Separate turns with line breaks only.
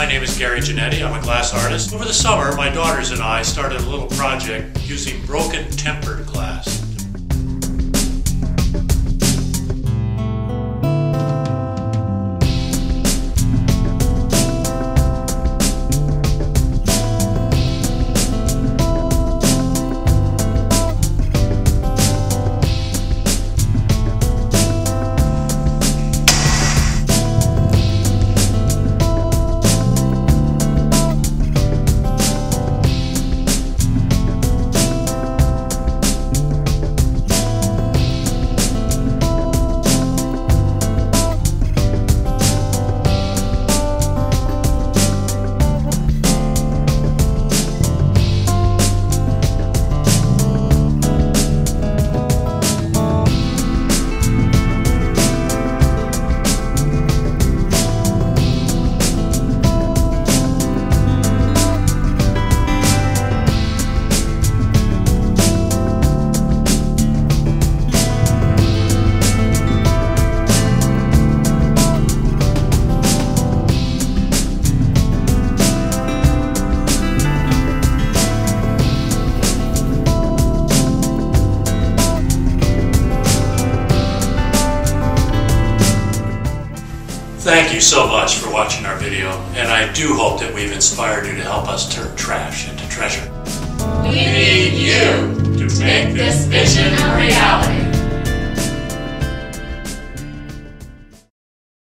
name is Gary Giannetti. I'm a glass artist. Over the summer, my daughters and I started a little project using broken tempered glass. Thank you so much for watching our video, and I do hope that we've inspired you to help us turn trash into treasure.
We need you to make this vision a reality.